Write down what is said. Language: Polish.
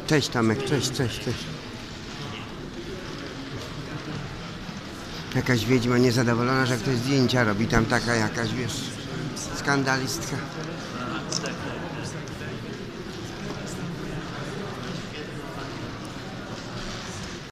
Cześć Tomek, cześć. Jakaś wiedźma niezadowolona, że ktoś zdjęcia robi. Tam taka jakaś, wiesz, skandalistka.